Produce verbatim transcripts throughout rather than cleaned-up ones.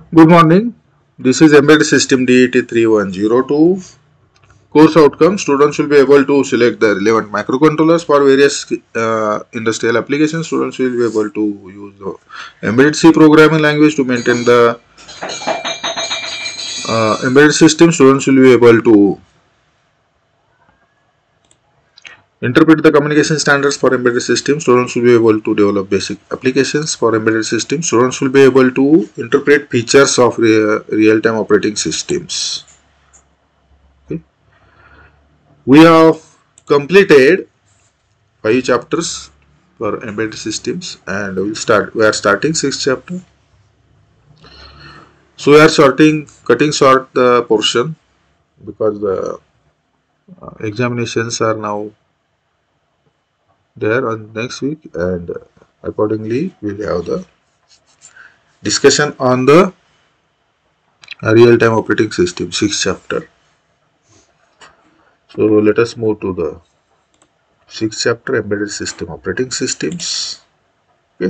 Good morning. This is Embedded System D E T three one zero two. Course outcome: students will be able to select the relevant microcontrollers for various uh, industrial applications. Students will be able to use the embedded C programming language to maintain the uh, embedded system. Students will be able to interpret the communication standards for embedded systems. Students will be able to develop basic applications for embedded systems. Students will be able to interpret features of re real-time operating systems. Okay. We have completed five chapters for embedded systems, and we'll start. We are starting sixth chapter. So we are sorting, cutting short the portion because the uh, examinations are now there on next week, and accordingly we'll have the discussion on the real-time operating system, sixth chapter. So let us move to the sixth chapter, embedded system operating systems. Okay.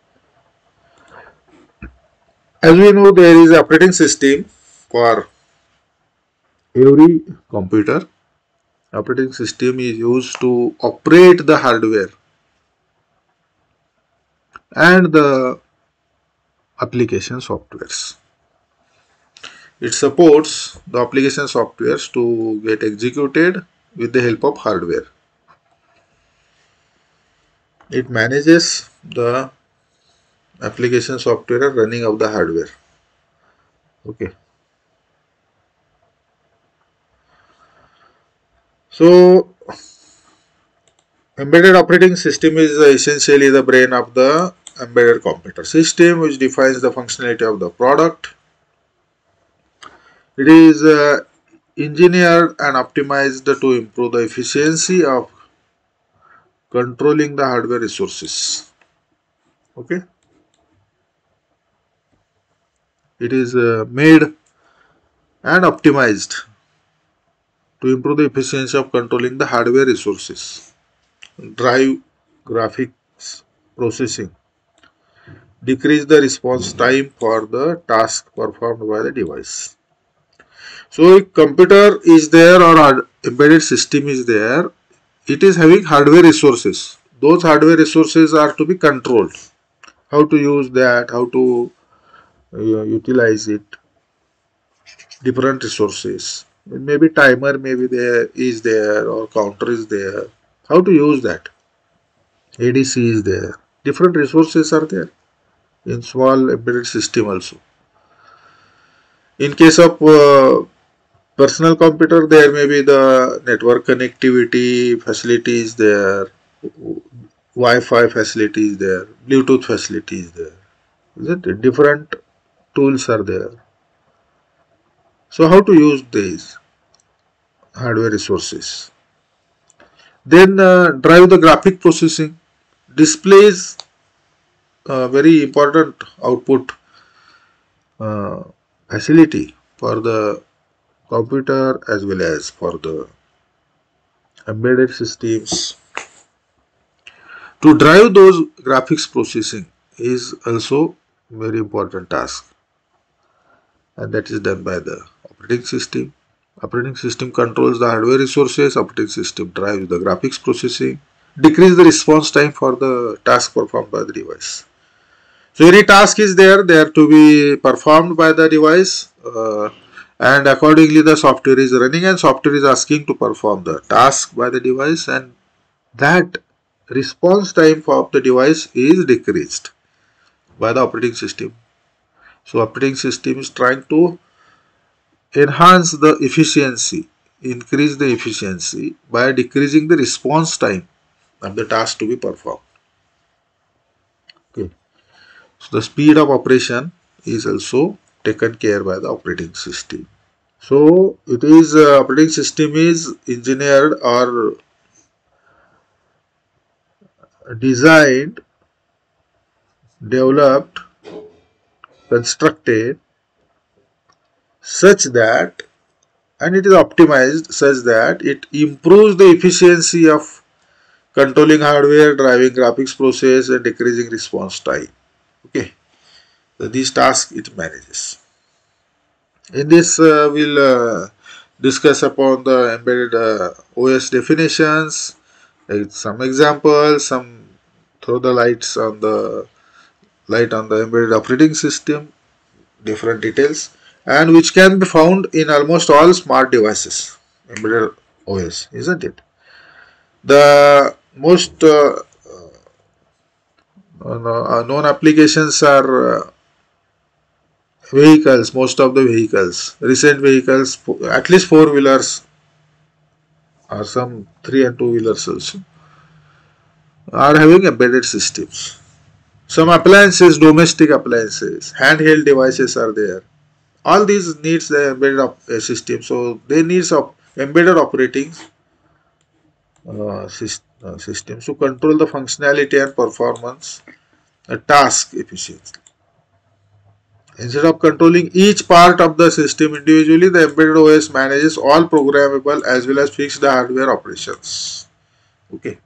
As we know, there is an operating system for every computer. Operating system is used to operate the hardware and the application softwares. It supports the application softwares to get executed with the help of hardware. It manages the application software running of the hardware. Okay. So, embedded operating system is essentially the brain of the embedded computer system, which defines the functionality of the product. It is uh, engineered and optimized to improve the efficiency of controlling the hardware resources. Okay. It is uh, made and optimized to improve the efficiency of controlling the hardware resources. Drive, graphics, processing. Decrease the response time for the task performed by the device. So, if computer is there or embedded system is there, it is having hardware resources. Those hardware resources are to be controlled. How to use that, how to uh, utilize it, different resources. Maybe timer maybe there is there or counter is there. How to use that? A D C is there. Different resources are there in small embedded system also. In case of uh, personal computer, there may be the network connectivity facilities there, Wi-Fi facilities there, Bluetooth facilities there. Isn't it? Different tools are there. So how to use these hardware resources? Then uh, drive the graphic processing. Displays uh, very important output uh, facility for the computer as well as for the embedded systems. To drive those graphics processing is also very important task, and that is done by the operating system. Operating system controls the hardware resources, operating system drives the graphics processing, decrease the response time for the task performed by the device. So any task is there, they are to be performed by the device, uh, and accordingly the software is running and software is asking to perform the task by the device, and that response time of the device is decreased by the operating system. So operating system is trying to enhance the efficiency, increase the efficiency by decreasing the response time of the task to be performed. Okay. So the speed of operation is also taken care by the operating system. So it is uh, operating system is engineered or designed, developed, constructed such that, and it is optimized such that it improves the efficiency of controlling hardware, driving graphics process and decreasing response time. Okay, so these tasks it manages. In this, uh, we'll uh, discuss upon the embedded uh, O S definitions, uh, some examples, some throw the lights on the light on the embedded operating system, different details, and which can be found in almost all smart devices, embedded O S, isn't it? The most uh, uh, known applications are uh, vehicles, most of the vehicles, recent vehicles, at least four wheelers or some three and two wheelers also are having embedded systems. Some appliances, domestic appliances, handheld devices are there. All these needs the embedded op uh, system. So they needs of embedded operating uh, syst uh, systems to control the functionality and performance, a task efficiently. Instead of controlling each part of the system individually, the embedded O S manages all programmable as well as fixed hardware operations. Okay.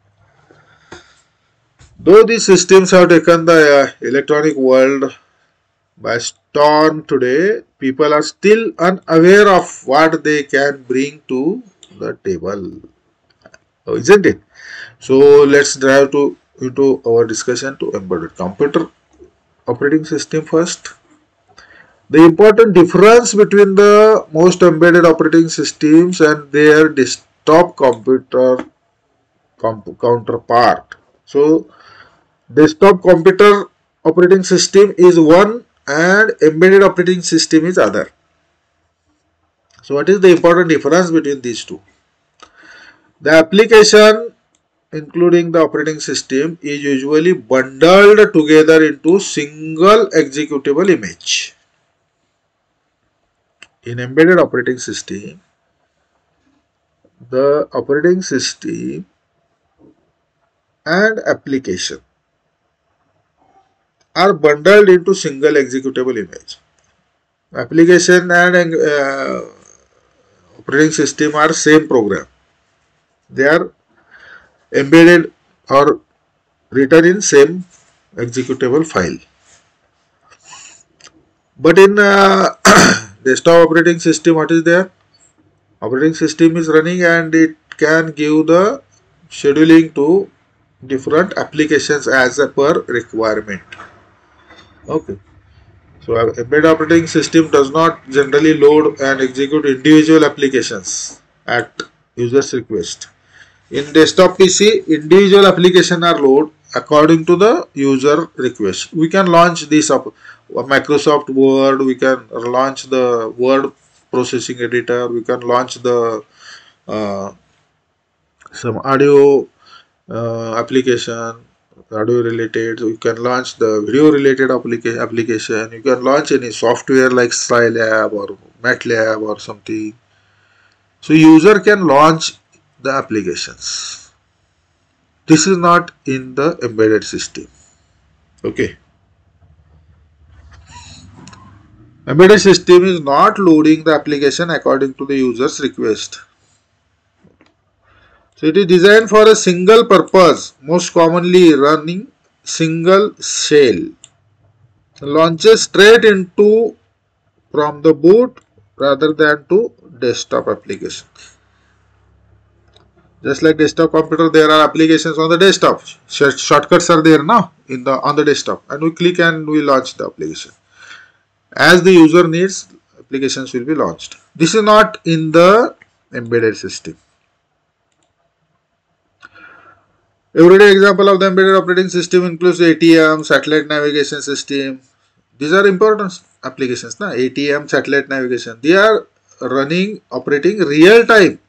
Though these systems have taken the uh, electronic world by storm today, people are still unaware of what they can bring to the table. Oh, isn't it? So let's dive to into our discussion to embedded computer operating system first. The important difference between the most embedded operating systems and their desktop computer counterpart. So desktop computer operating system is one and embedded operating system is other. So what is the important difference between these two? The application including the operating system is usually bundled together into single executable image. In embedded operating system, the operating system and application are bundled into single executable image. Application and uh, operating system are same program. They are embedded or written in same executable file. But in uh, desktop operating system, what is there? Operating system is running and it can give the scheduling to different applications as per requirement. Okay. So embedded operating system does not generally load and execute individual applications at user's request. In desktop P C, individual applications are loaded according to the user request. We can launch this up Microsoft Word, we can launch the word processing editor, we can launch the uh, some audio uh, application, audio related, you can launch the video related applica application, you can launch any software like Scilab or MATLAB or something. So user can launch the applications. This is not in the embedded system. Okay. Embedded system is not loading the application according to the user's request. So it is designed for a single purpose, most commonly running single shell. Launches straight into from the boot rather than to desktop application. Just like desktop computer, there are applications on the desktop. Shortcuts are there now in the on the desktop, and we click and we launch the application. As the user needs, applications will be launched. This is not in the embedded system. Everyday example of the embedded operating system includes A T M, satellite navigation system. These are important applications. Na? A T M, satellite navigation. They are running, operating real time.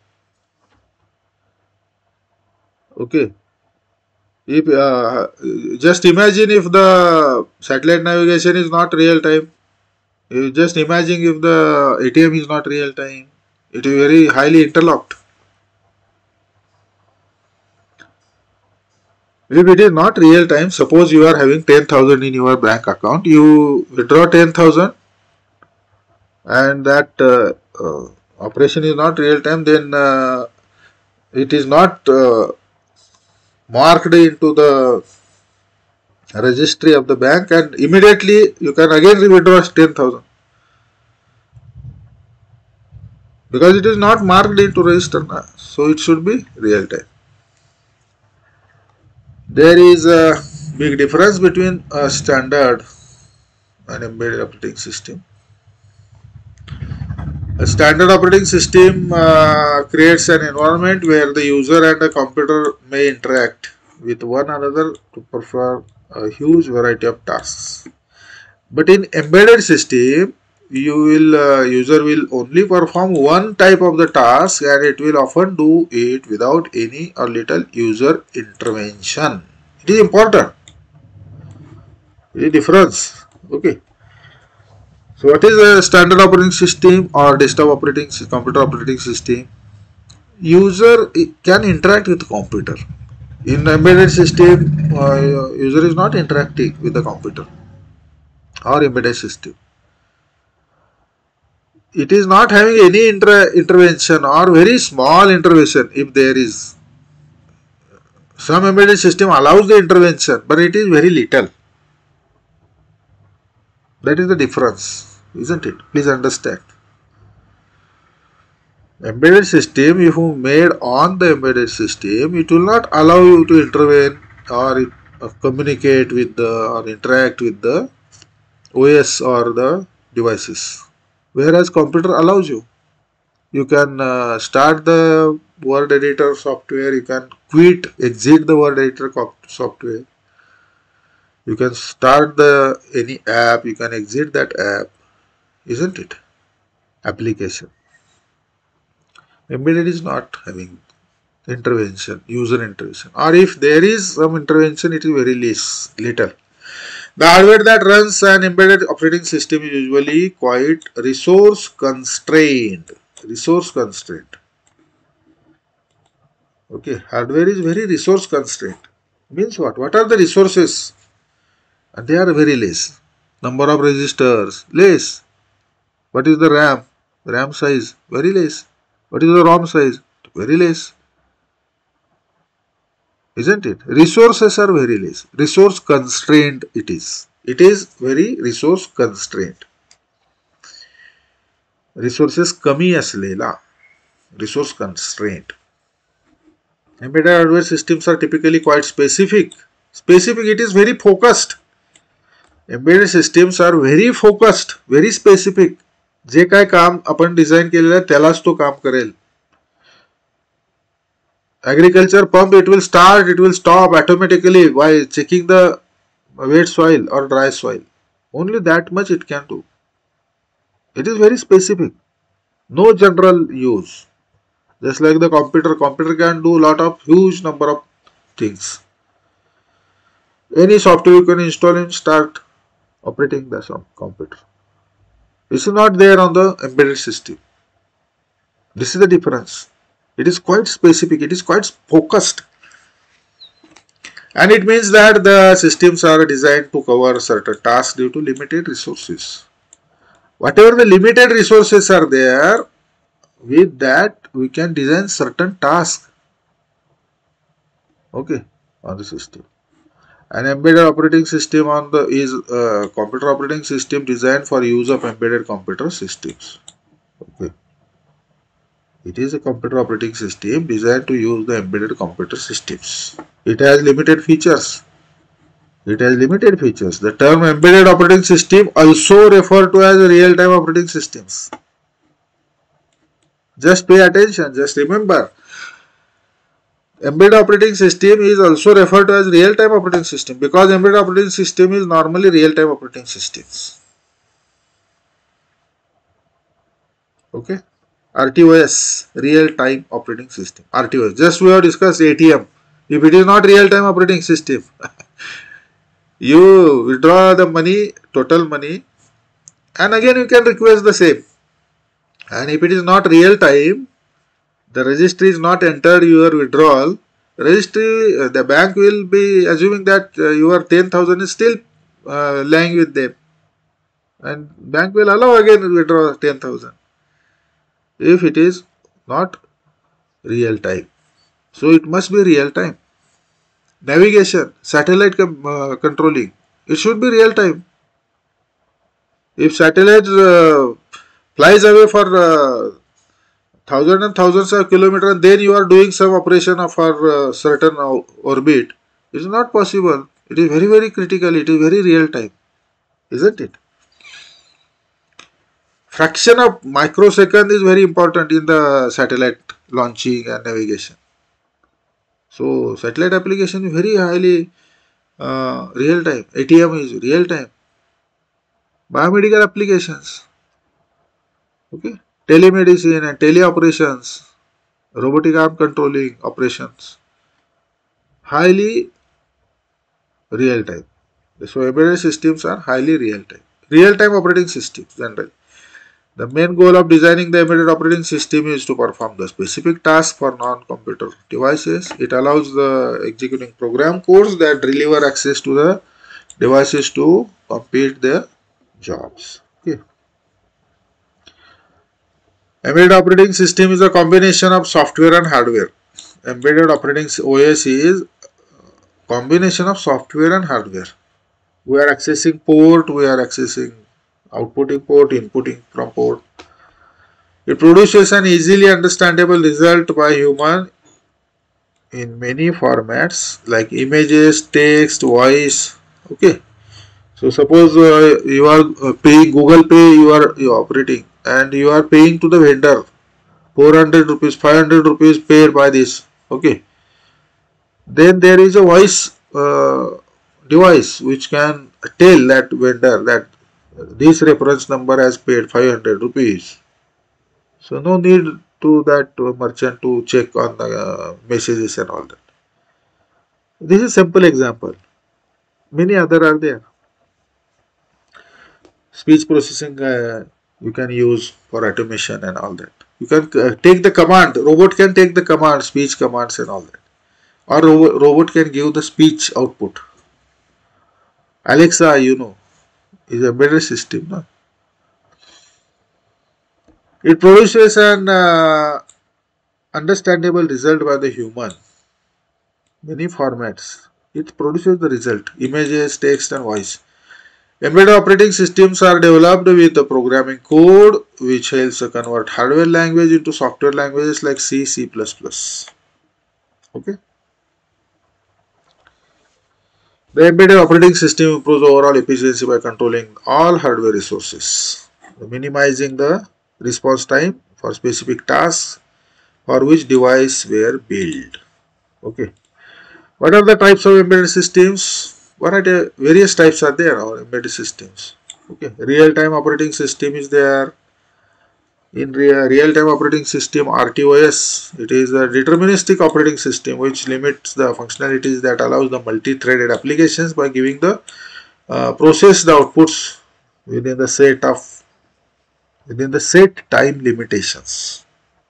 Okay. If uh, just imagine if the satellite navigation is not real time. You just imagine if the A T M is not real time. It is very highly interlocked. If it is not real time, suppose you are having ten thousand in your bank account, you withdraw ten thousand and that uh, uh, operation is not real time, then uh, it is not uh, marked into the registry of the bank and immediately you can again withdraw ten thousand. because it is not marked into register, na? So it should be real time. There is a big difference between a standard and embedded operating system. A standard operating system uh, creates an environment where the user and the computer may interact with one another to perform a huge variety of tasks. But in embedded system, you will uh, user will only perform one type of the task, and it will often do it without any or little user intervention. It is important. It is difference. Okay. So what is a standard operating system or desktop operating computer operating system? User can interact with the computer. In embedded system, uh, user is not interacting with the computer or embedded system. It is not having any inter intervention or very small intervention if there is. Some embedded system allows the intervention, but it is very little. That is the difference, isn't it? Please understand. Embedded system, if you made on the embedded system, it will not allow you to intervene or uh, communicate with the or interact with the O S or the devices. Whereas computer allows you. You can uh, start the word editor software, you can quit, exit the word editor software. You can start the any app, you can exit that app, isn't it? Application. Embedded is not having intervention, user intervention, or if there is some intervention, it is very less, little. The hardware that runs an embedded operating system is usually quite resource constrained. Resource constraint. Okay, hardware is very resource constrained. Means what? What are the resources? And they are very less. Number of registers, less. What is the RAM? RAM size, very less. What is the ROM size? Very less. Isn't it? Resources are very less. Resource constrained it is. It is very resource constrained. Resources कमी असलेला. Resource constraint. Embedded hardware systems are typically quite specific. Specific, it is very focused. Embedded systems are very focused, very specific. जे काय काम आपण design केलेलं आहे त्यालाच तो काम करेल. Agriculture pump, it will start, it will stop automatically while checking the wet soil or dry soil. Only that much it can do. It is very specific. No general use. Just like the computer, computer can do a lot of huge number of things. Any software you can install and start operating the computer. This is not there on the embedded system. This is the difference. It is quite specific. It is quite focused. And it means that the systems are designed to cover certain tasks due to limited resources. Whatever the limited resources are there, with that we can design certain tasks. Okay, on the system. An embedded operating system on the is a computer operating system designed for use of embedded computer systems. Okay. It is a computer operating system designed to use the embedded computer systems. It has limited features. It has limited features. The term embedded operating system also referred to as real-time operating systems. Just pay attention. Just remember. Embedded operating system is also referred to as real-time operating system because embedded operating system is normally real-time operating systems. Okay. R T O S, real-time operating system. R T O S. Just we have discussed A T M. If it is not real-time operating system, you withdraw the money, total money, and again you can request the same. And if it is not real-time, the registry is not entered your withdrawal, registry, uh, the bank will be assuming that uh, your ten thousand is still uh, lying with them. And bank will allow again withdraw ten thousand. If it is not real time. So it must be real time. Navigation, satellite uh, controlling, it should be real time. If satellite uh, flies away for uh, thousands and thousands of kilometers, and then you are doing some operation of our uh, certain orbit. It is not possible. It is very, very critical. It is very real time, isn't it? Fraction of microsecond is very important in the satellite launching and navigation. So satellite application is very highly uh, real time. A T M is real time. Biomedical applications, okay, telemedicine and teleoperations, robotic arm controlling operations, highly real time. So embedded systems are highly real time. Real time operating systems generally. The main goal of designing the embedded operating system is to perform the specific task for non-computer devices. It allows the executing program codes that deliver access to the devices to complete their jobs. Okay. Embedded operating system is a combination of software and hardware. Embedded operating O S is combination of software and hardware. We are accessing port, we are accessing outputting port, inputting from port. It produces an easily understandable result by human in many formats like images, text, voice. Okay. So suppose uh, you are uh, paying Google Pay, you are, you are operating and you are paying to the vendor four hundred rupees, five hundred rupees paid by this. Okay. Then there is a voice uh, device which can tell that vendor that this reference number has paid five hundred rupees. So no need to that merchant to check on the uh, messages and all that. This is simple example. Many other are there. Speech processing uh, you can use for automation and all that. You can uh, take the command. Robot can take the command, speech commands and all that. Or ro robot can give the speech output. Alexa, you know, is a better system. No? It produces an uh, understandable result by the human. Many formats. It produces the result. Images, text and voice. Embedded operating systems are developed with the programming code which helps convert hardware language into software languages like C, C plus plus. Okay. The embedded operating system improves overall efficiency by controlling all hardware resources, minimizing the response time for specific tasks for which device were built. Okay. What are the types of embedded systems? Variety, various types are there of embedded systems. Okay. Real-time operating system is there. In real-time operating system, R T O S, it is a deterministic operating system which limits the functionalities that allows the multi-threaded applications by giving the uh, processed outputs within the set of within the set time limitations.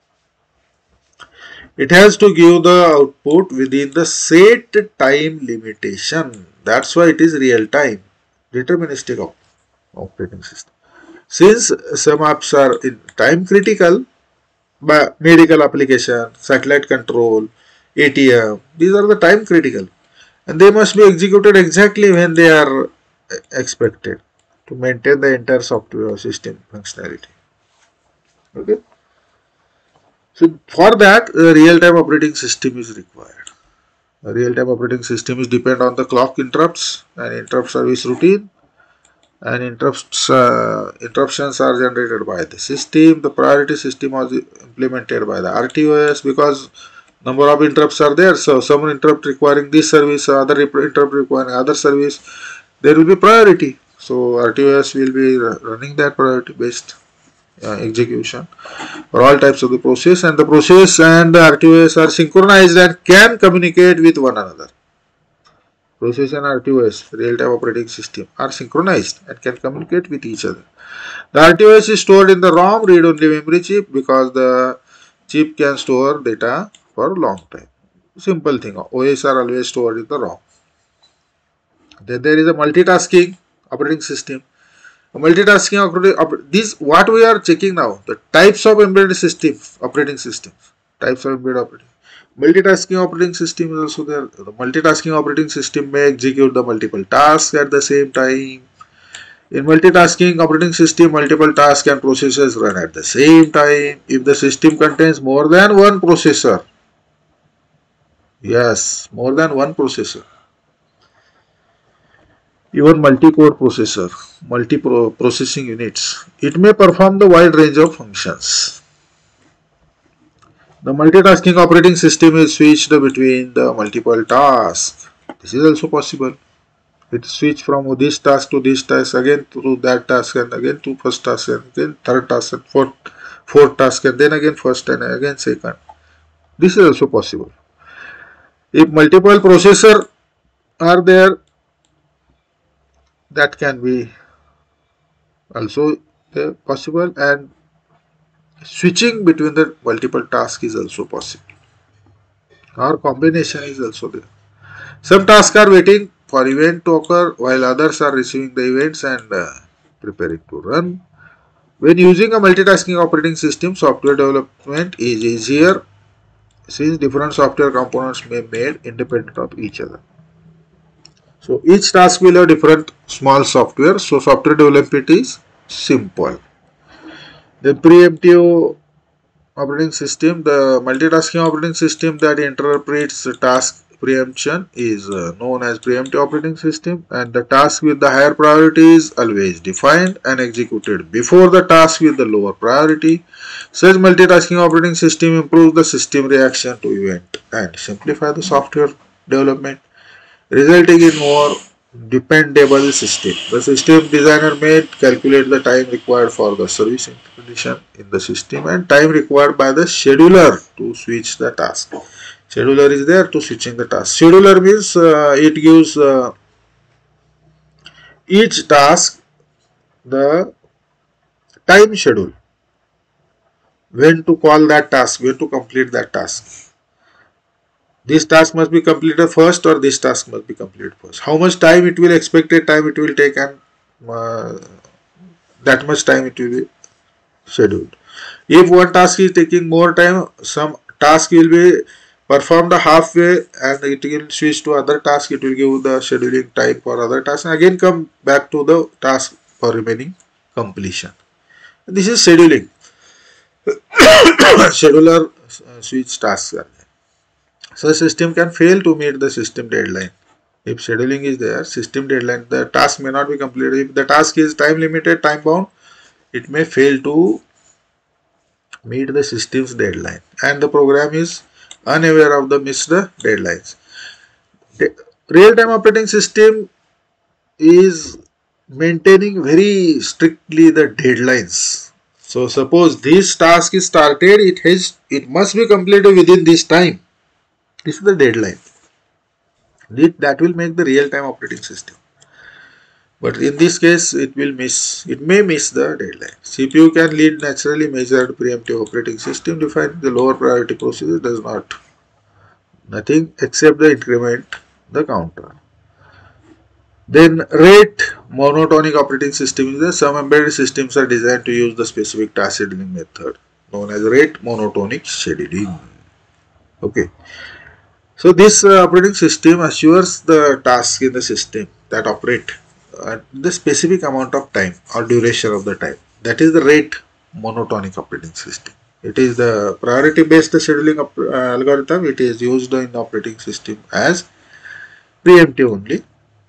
It has to give the output within the set time limitation. That's why it is real-time deterministic op operating system. Since some apps are in time critical, but medical application, satellite control, A T M, these are the time critical and they must be executed exactly when they are expected to maintain the entire software system functionality. Okay. So for that, a real-time operating system is required. A real-time operating system is depend on the clock interrupts and interrupt service routine. And interrupts, uh, interruptions are generated by the system. The priority system was implemented by the R T O S because number of interrupts are there. So some interrupt requiring this service, other interrupt requiring other service, there will be priority. So R T O S will be running that priority based uh, execution for all types of the process, and the process and the R T O S are synchronized and can communicate with one another. Process and R T O S, real-time operating system, are synchronized and can communicate with each other. The R T O S is stored in the ROM read-only memory chip because the chip can store data for a long time. Simple thing, O S are always stored in the ROM. Then there is a multitasking operating system. A multitasking operating, this what we are checking now, the types of embedded systems, operating systems, types of embedded operating. Multitasking operating system is also there. The multitasking operating system may execute the multiple tasks at the same time. In multitasking operating system, multiple tasks and processes run at the same time. If the system contains more than one processor, yes, more than one processor, even multi-core processor, multi-processing units, it may perform the wide range of functions. The multitasking operating system is switched between the multiple tasks. This is also possible. It switch from this task to this task, again to that task, and again to first task, and again third task, and fourth, fourth task, and then again first, and again second. This is also possible. If multiple processors are there, that can be also uh, possible, and switching between the multiple tasks is also possible, or combination is also there. Some tasks are waiting for event to occur while others are receiving the events and uh, preparing to run. When using a multitasking operating system, software development is easier since different software components may be made independent of each other. So each task will have different small software, so software development is simple. The preemptive operating system, the multitasking operating system that interprets the task preemption is uh, known as preemptive operating system, and the task with the higher priority is always defined and executed before the task with the lower priority. Such multitasking operating system improves the system reaction to event and simplify the software development, resulting in more dependable system. The system designer may calculate the time required for the service condition in the system and time required by the scheduler to switch the task. Scheduler is there to switching the task. Scheduler means uh, it gives uh, each task the time schedule, when to call that task, when to complete that task. This task must be completed first, or this task must be completed first. How much time it will, expected time it will take, and uh, that much time it will be scheduled. If one task is taking more time, some task will be performed halfway and it will switch to other task. It will give the scheduling time for other tasks and again come back to the task for remaining completion. This is scheduling. Scheduler uh, switch tasks. So system can fail to meet the system deadline. If scheduling is there, system deadline, the task may not be completed. If the task is time limited, time bound, it may fail to meet the system's deadline, and the program is unaware of the missed deadlines. The real-time operating system is maintaining very strictly the deadlines. So suppose this task is started, it has it must be completed within this time. This is the deadline. That will make the real-time operating system. But in this case, it will miss. It may miss the deadline. C P U can lead naturally measured preemptive operating system defined the lower priority procedure does not. Nothing except the increment the counter. Then rate monotonic operating system is there. Some embedded systems are designed to use the specific task scheduling method known as rate monotonic scheduling. Okay. So this uh, operating system assures the tasks in the system that operate at the specific amount of time or duration of the time. That is the rate monotonic operating system. It is the priority based scheduling uh, algorithm. It is used in the operating system as preemptive only.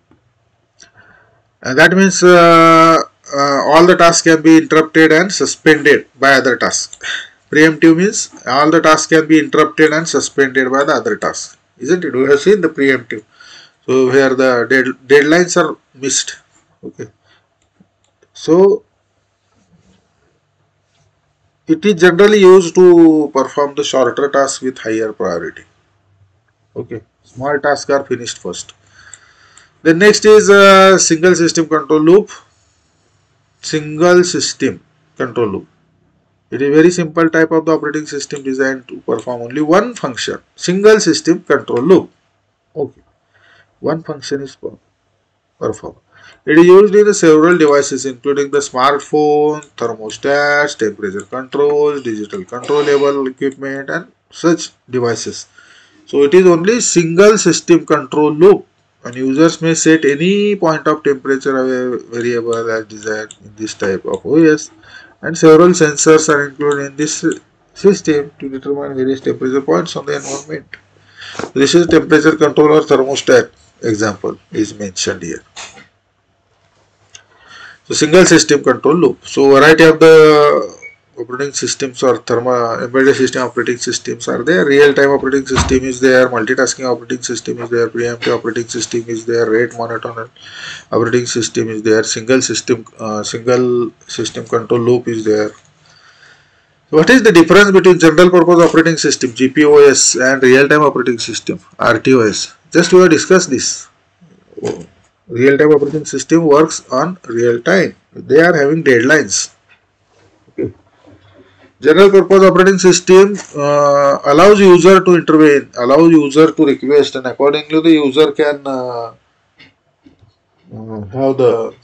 And that means uh, uh, all the tasks can be interrupted and suspended by other tasks. Preemptive means all the tasks can be interrupted and suspended by the other tasks. Isn't it? We have seen the preemptive. So here the dead, deadlines are missed. Okay. So it is generally used to perform the shorter tasks with higher priority. Okay. Small tasks are finished first. The next is a single system control loop. Single system control loop. It is a very simple type of the operating system designed to perform only one function. Single system control loop. Okay. One function is performed. It is used in several devices including the smartphone, thermostats, temperature controls, digital controllable equipment and such devices. So it is only single system control loop and users may set any point of temperature variable as desired in this type of O S, and several sensors are included in this system to determine various temperature points on the environment. This is temperature controller thermostat example is mentioned here. So single system control loop. So variety of the operating systems or thermal embedded system operating systems are there. Real-time operating system is there, multitasking operating system is there, preemptive operating system is there, rate monitoring operating system is there, single system uh, single system control loop is there. So what is the difference between general purpose operating system G P O S and real-time operating system R T O S? Just we have discussed this. Real-time operating system works on real time. They are having deadlines. Okay. General purpose operating system uh, allows user to intervene, allows user to request, and accordingly the user can uh, uh, have the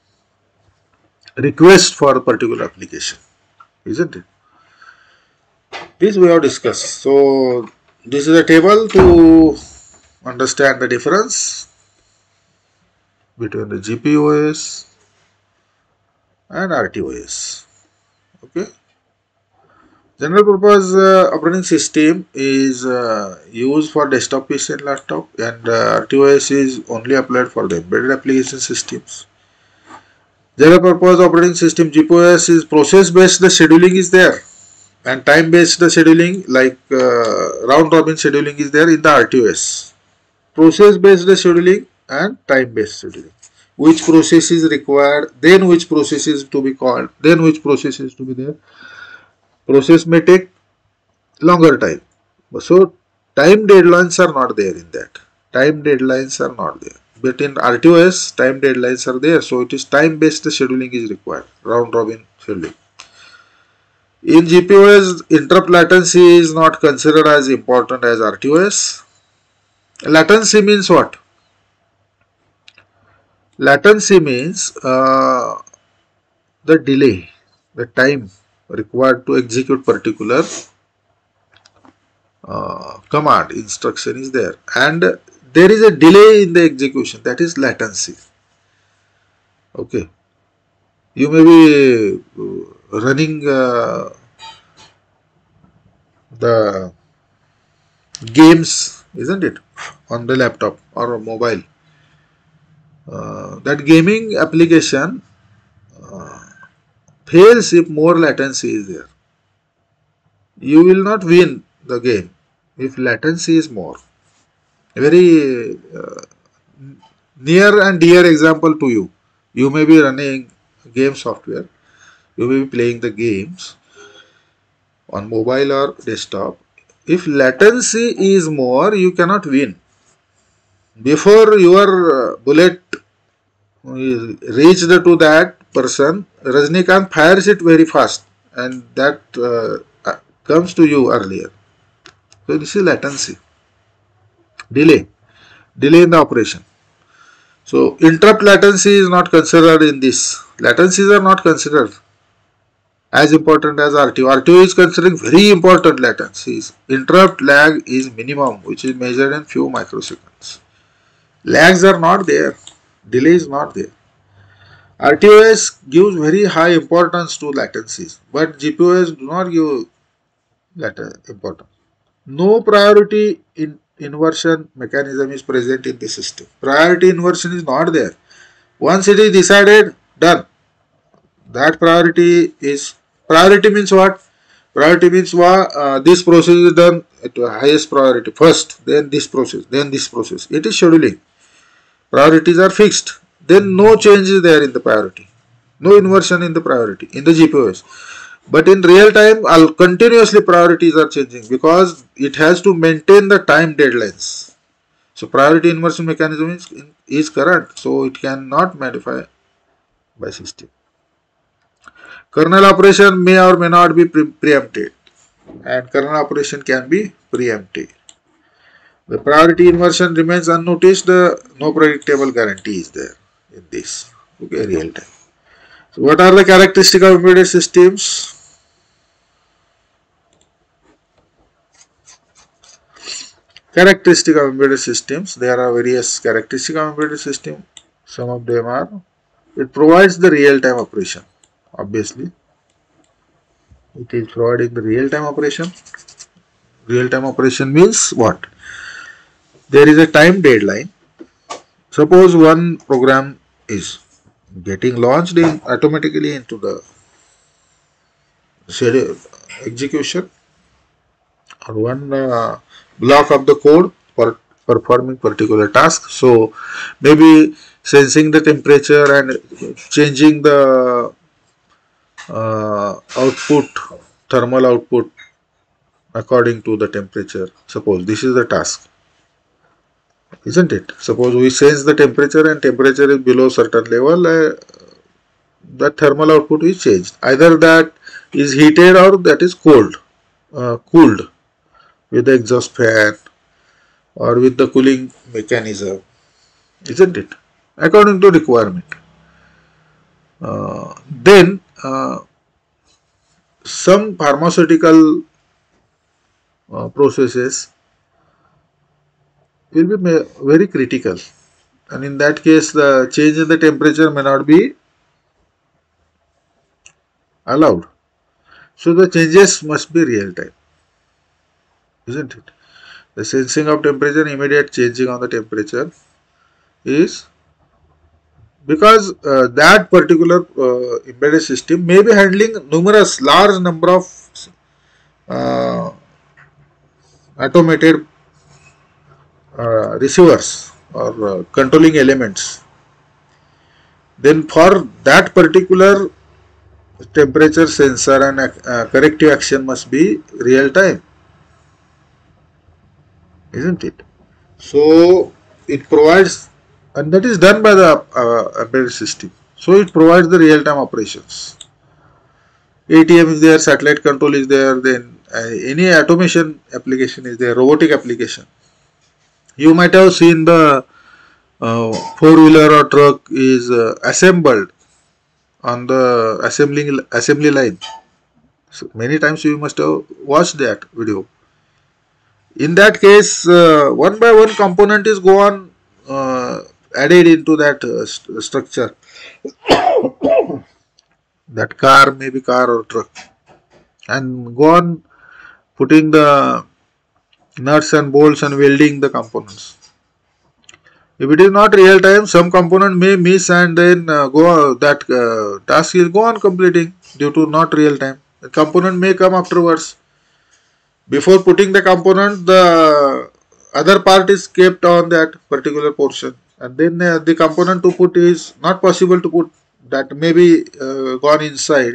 request for a particular application, isn't it? This we have discussed. So this is a table to understand the difference between the G P O S and R T O S. Okay. General purpose uh, operating system is uh, used for desktop P C and laptop, and uh, R T O S is only applied for the embedded application systems. General purpose operating system G P O S is process based, the scheduling is there, and time based the scheduling like uh, round robin scheduling is there in the R T O S. Process based the scheduling and time based scheduling. Which process is required, then which process is to be called, then which process is to be there. Process may take longer time. So time deadlines are not there in that. Time deadlines are not there. But in R T O S, time deadlines are there. So it is time based scheduling is required. Round robin scheduling. In G P O S, interrupt latency is not considered as important as R T O S. Latency means what? Latency means uh, the delay, the time required to execute particular uh, command instruction is there, and there is a delay in the execution, that is latency. Okay, you may be running uh, the games, isn't it, on the laptop or a mobile. Uh, that gaming application uh, fails if more latency is there. You will not win the game if latency is more. A very uh, near and dear example to you. You may be running game software. You may be playing the games on mobile or desktop. If latency is more, you cannot win. Before your bullet reached to that person, Rajnikant fires it very fast, and that uh, comes to you earlier. So this is latency. Delay. Delay in the operation. So interrupt latency is not considered in this. Latencies are not considered as important as R T O. R T O is considering very important latencies. Interrupt lag is minimum, which is measured in few microseconds. Lags are not there. Delay is not there. R T O S gives very high importance to latencies, but G P O S do not give that importance. No priority in inversion mechanism is present in the system. Priority inversion is not there. Once it is decided, done. That priority is, priority means what? Priority means what? Uh, this process is done at the highest priority first, then this process, then this process. It is scheduling. Priorities are fixed. Then no change is there in the priority. No inversion in the priority in the G P O S. But in real time, I'll continuously priorities are changing because it has to maintain the time deadlines. So priority inversion mechanism is, is current, so it cannot modify by system. Kernel operation may or may not be pre preempted, and kernel operation can be preempted. The priority inversion remains unnoticed. No predictable guarantee is there in this. Okay, real time. So what are the characteristics of embedded systems? Characteristic of embedded systems. There are various characteristics of embedded system. Some of them are, it provides the real-time operation. Obviously, it is providing the real-time operation. Real-time operation means what? There is a time deadline. Suppose one program is getting launched in automatically into the schedule execution, or one uh, block of the code for performing particular task. So maybe sensing the temperature and changing the uh, output, thermal output according to the temperature. Suppose this is the task, isn't it? Suppose we sense the temperature and temperature is below certain level, uh, the thermal output is changed. Either that is heated or that is cold, uh, cooled with the exhaust fan or with the cooling mechanism, isn't it? According to requirement. Uh, then uh, some pharmaceutical uh, processes will be very critical, and in that case the change in the temperature may not be allowed. So the changes must be real time, isn't it? The sensing of temperature, immediate changing on the temperature is because uh, that particular uh, embedded system may be handling numerous large number of uh, automated uh, receivers or uh, controlling elements. Then for that particular temperature sensor and uh, corrective action must be real time, isn't it? So it provides, and that is done by the uh, embedded system. So it provides the real time operations. A T M is there, satellite control is there, then uh, any automation application is there, robotic application. You might have seen the uh, four wheeler or truck is uh, assembled on the assembling assembly line. So many times you must have watched that video. In that case, uh, one by one component is go on uh, added into that uh, st structure. That car, maybe car or truck, and go on putting the nuts and bolts and welding the components. If it is not real time, some component may miss and then uh, go that uh, task is go on completing due to not real time. The component may come afterwards. Before putting the component, the other part is kept on that particular portion, and then uh, the component to put is not possible to put, that may be uh, gone inside.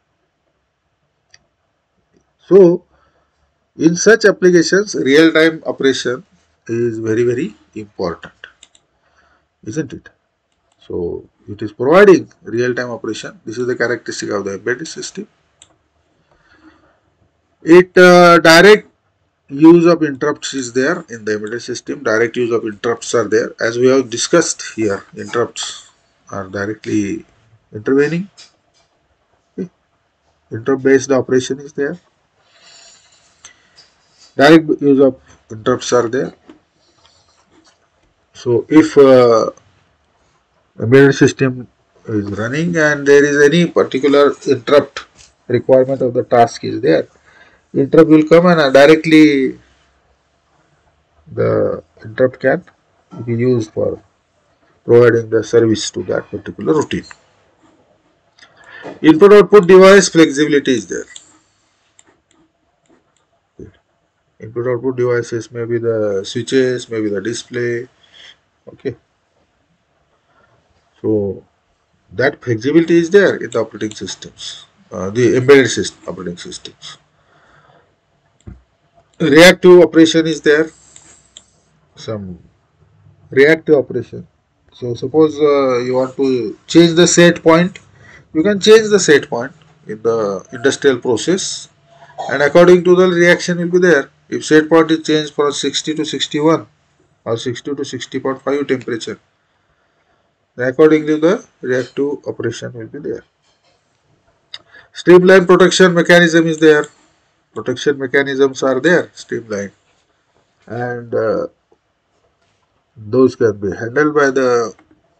So in such applications, real time operation is very very important, isn't it? So it is providing real time operation. This is the characteristic of the embedded system. It uh, direct use of interrupts is there in the embedded system. Direct use of interrupts are there, as we have discussed here. Interrupts are directly intervening. Okay. Interrupt based operation is there. Direct use of interrupts are there. So if uh, embedded system is running and there is any particular interrupt requirement of the task is there, interrupt will come and directly the interrupt can be used for providing the service to that particular routine. Input output device flexibility is there. Input output devices may be the switches, maybe the display. Okay. So that flexibility is there in the operating systems, uh, the embedded system operating systems. Reactive operation is there. Some reactive operation. So suppose uh, you want to change the set point, you can change the set point in the industrial process, and according to the reaction will be there. If set point is changed from sixty to sixty-one or sixty to sixty point five temperature, then accordingly the reactive operation will be there. Streamline protection mechanism is there. Protection mechanisms are there, streamline. and uh, those can be handled by the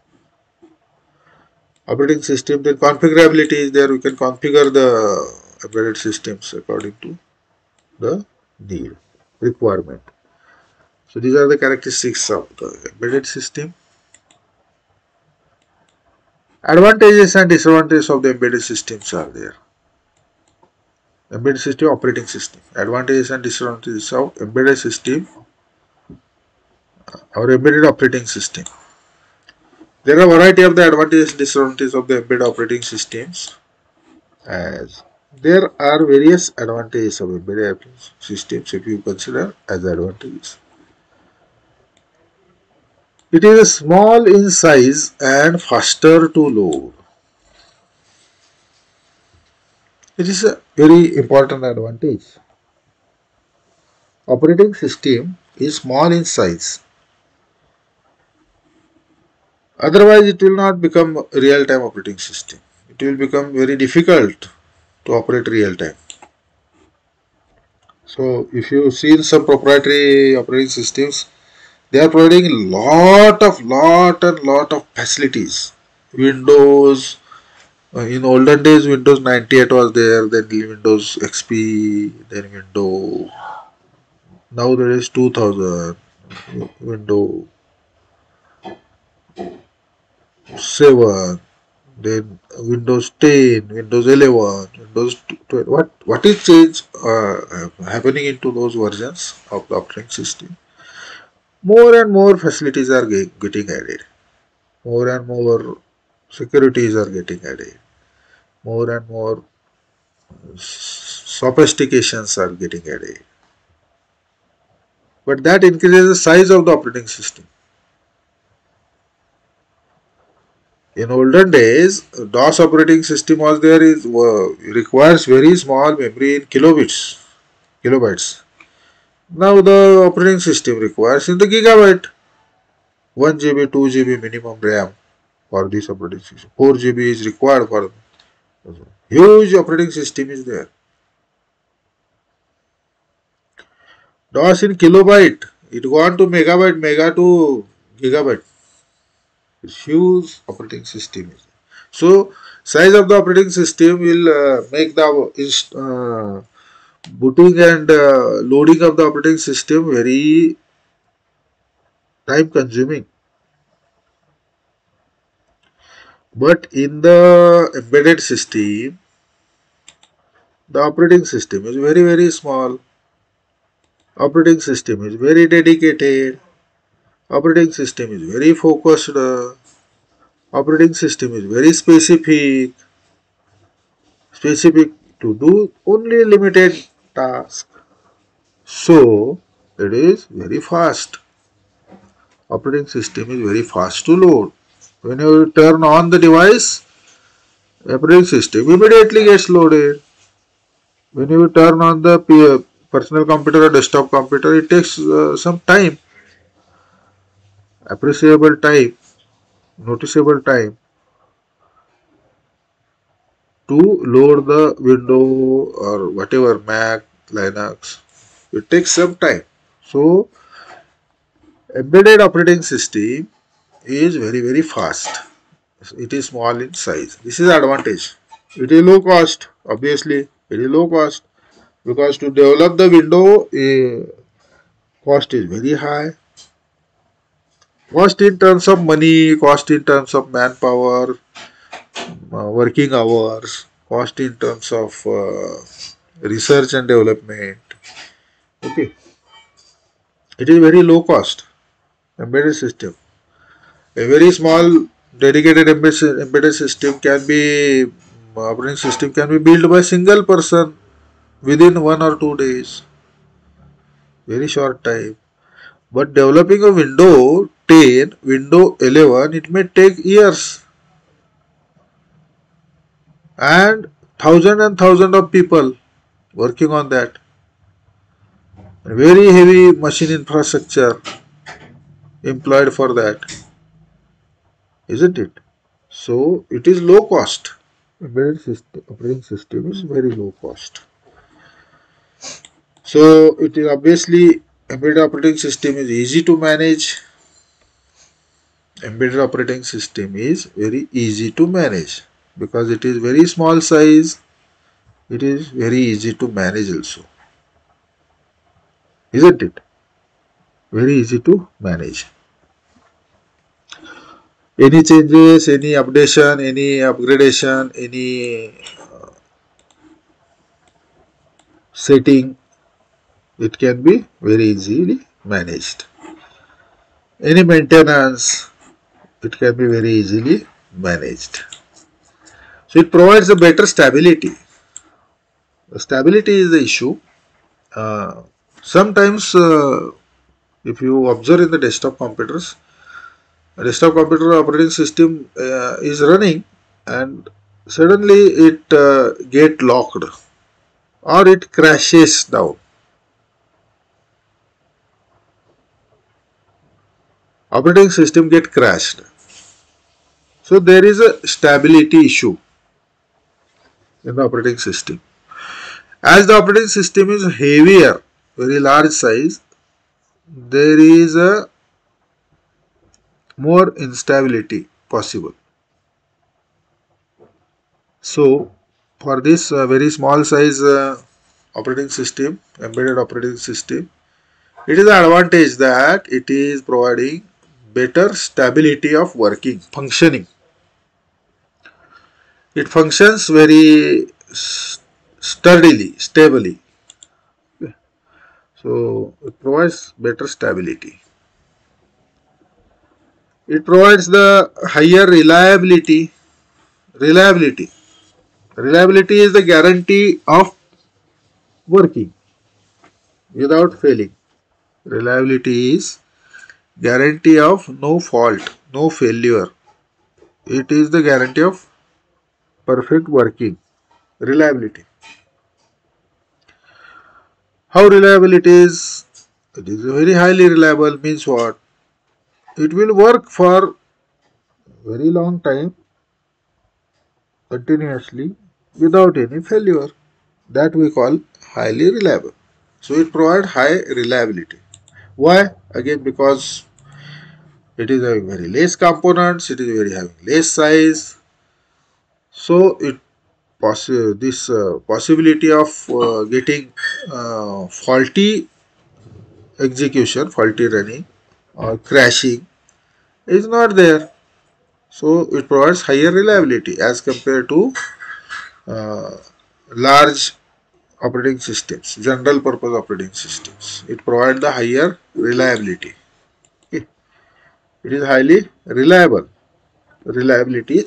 operating system. Then configurability is there. We can configure the embedded systems according to the need, requirement. So these are the characteristics of the embedded system. Advantages and disadvantages of the embedded systems are there. Embedded system, operating system. Advantages and disadvantages of embedded system or embedded operating system. There are a variety of the advantages and disadvantages of the embedded operating systems, as there are various advantages of embedded operating systems if you consider as advantages. It is small in size and faster to load. It is a very important advantage. Operating system is small in size. Otherwise, it will not become a real-time operating system. It will become very difficult to operate real-time. So, if you see some proprietary operating systems, they are providing lot of lot and lot of facilities. Windows, uh, in olden days, Windows ninety-eight was there, then Windows X P, then Windows. Now there is two thousand, Windows seven, then Windows ten, Windows eleven, Windows twelve. What what is change uh, happening into those versions of the operating system? More and more facilities are get, getting added. More and more securities are getting added. More and more sophistications are getting added. But that increases the size of the operating system. In olden days, DOS operating system was there is uh, requires very small memory in kilobits, kilobytes. Now the operating system requires in the gigabyte, one G B, two G B minimum RAM for this operating system. four G B is required for huge operating system is there. DOS in kilobyte, it gone to megabyte, mega to gigabyte. It's huge operating system. So size of the operating system will uh, make the uh, booting and uh, loading of the operating system very time consuming. But in the embedded system, the operating system is very very small. Operating system is very dedicated. Operating system is very focused. Operating system is very specific. Specific to do only limited task. So it is very fast. Operating system is very fast to load. When you turn on the device, operating system immediately gets loaded. When you turn on the personal computer or desktop computer, it takes uh, some time, appreciable time, noticeable time to load the window or whatever, Mac, Linux. It takes some time. So embedded operating system is very very fast. It is small in size. This is advantage. It is low cost. Obviously, it is low cost because to develop the window, uh, cost is very high. Cost in terms of money, cost in terms of manpower, uh, working hours, cost in terms of uh, research and development. Okay, it is very low cost embedded system. A very small dedicated embedded system can be operating system can be built by single person within one or two days. Very short time. But developing a window ten, window eleven, it may take years. And thousand and thousand of people working on that. Very heavy machine infrastructure employed for that. Isn't it? So it is low cost. Embedded system, operating system is very low cost. So it is obviously Embedded operating system is easy to manage. Embedded operating system is very easy to manage because it is very small size. It is very easy to manage also, isn't it? Very easy to manage. Any changes, any updation, any upgradation, any setting, it can be very easily managed. Any maintenance, it can be very easily managed. So it provides a better stability. The stability is the issue. Uh, sometimes uh, if you observe in the desktop computers, a desktop computer operating system uh, is running and suddenly it uh, get locked or it crashes down. Operating system get crashed. So there is a stability issue in the operating system. As the operating system is heavier, very large size, there is a more instability possible. So for this uh, very small size uh, operating system, embedded operating system, it is an advantage that it is providing better stability of working, functioning. It functions very sturdily, stably. So it provides better stability. It provides the higher reliability. Reliability. Reliability is the guarantee of working without failing. Reliability is guarantee of no fault, no failure. It is the guarantee of perfect working. Reliability. How reliable it is? It is very highly reliable means what? It will work for very long time continuously without any failure. That we call highly reliable. So it provides high reliability. Why? Again because it is having very less components, it is very having less size. So it poss this uh, possibility of uh, getting uh, faulty execution, faulty running or crashing is not there. So it provides higher reliability as compared to uh, large operating systems, general purpose operating systems. It provides the higher reliability. Okay. It is highly reliable. Reliability,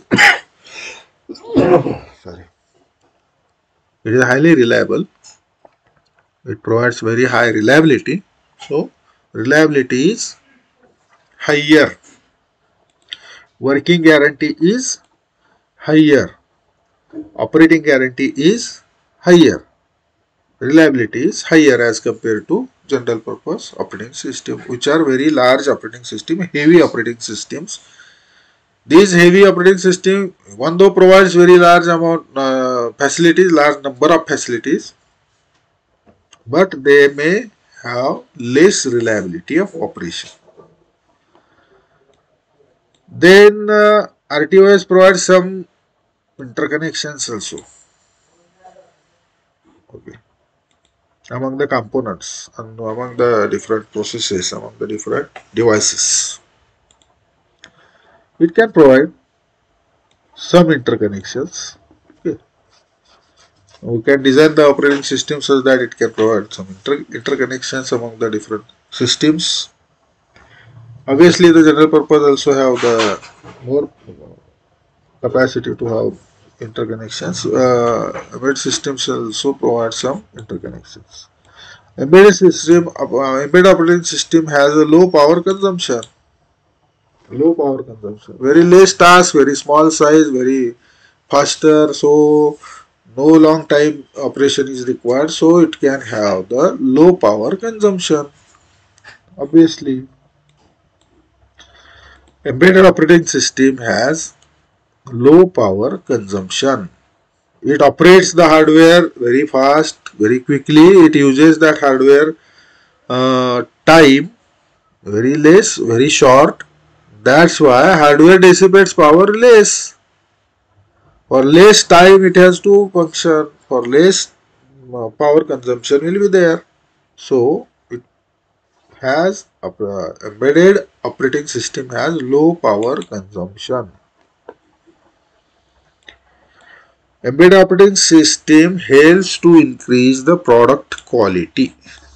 sorry. It is highly reliable. It provides very high reliability. So reliability is higher. Working guarantee is higher. Operating guarantee is higher. Reliability is higher as compared to general purpose operating system, which are very large operating system, heavy operating systems. These heavy operating system, one though provides very large amount uh, facilities, large number of facilities, but they may have less reliability of operation. Then uh, R T O S provides some interconnections also. Okay. Among the components and among the different processes, among the different devices. It can provide some interconnections. Okay. We can design the operating system so that it can provide some inter interconnections among the different systems. Obviously, the general purpose also have the more capacity to have interconnections. Uh, embedded systems also provide some interconnections. Embedded system, uh, embedded operating system has a low power consumption. Low power consumption. Very less task, very small size, very faster. So no long time operation is required. So it can have the low power consumption. Obviously, embedded operating system has low power consumption. It operates the hardware very fast, very quickly. It uses that hardware uh, time, very less, very short. That's why hardware dissipates power less. For less time it has to function. For less uh, power consumption will be there. So it has uh, embedded operating system has low power consumption. Embedded operating system helps to increase the product quality.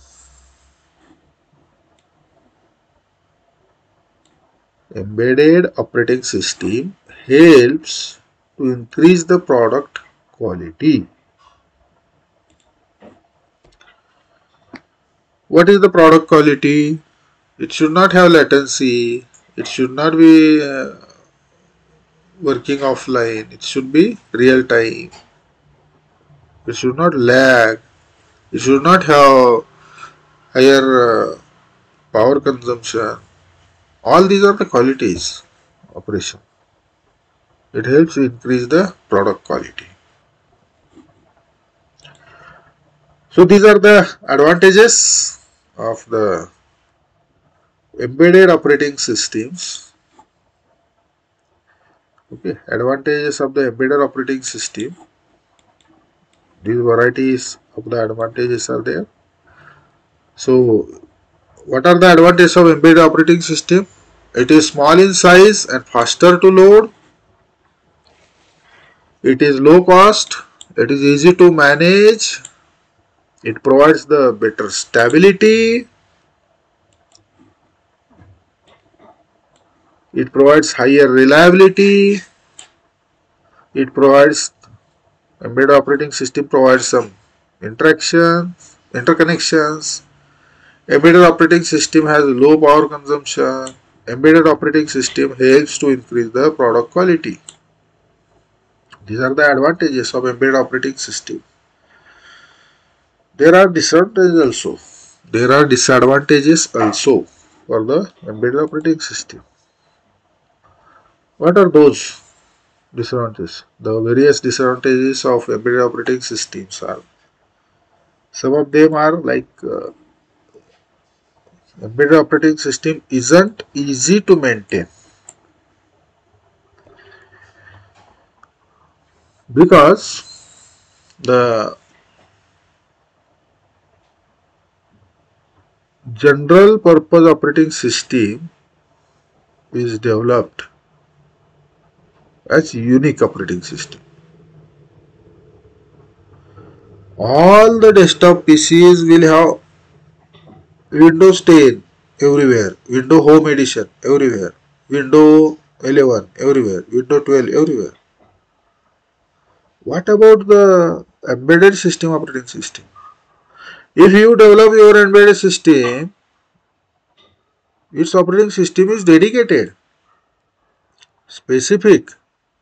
Embedded operating system helps to increase the product quality. What is the product quality? It should not have latency. It should not be uh, working offline. It should be real time. It should not lag. It should not have higher uh, power consumption. All these are the qualities operation. It helps increase the product quality. So these are the advantages of the embedded operating systems. Okay, advantages of the embedded operating system. These varieties of the advantages are there. So what are the advantages of embedded operating system? It is small in size and faster to load. It is low cost. It is easy to manage. It provides the better stability. It provides higher reliability. It provides embedded operating system provides some interaction, interconnections. Embedded operating system has low power consumption. Embedded operating system helps to increase the product quality. These are the advantages of embedded operating system. There are disadvantages also. There are disadvantages also for the embedded operating system. What are those disadvantages? The various disadvantages of embedded operating systems are, some of them are like uh, embedded operating system isn't easy to maintain because the general purpose operating system is developed as unique operating system. All the desktop P Cs will have Windows ten everywhere, Windows Home Edition everywhere, Windows eleven everywhere, Windows twelve everywhere. What about the embedded system operating system? If you develop your embedded system, its operating system is dedicated, specific,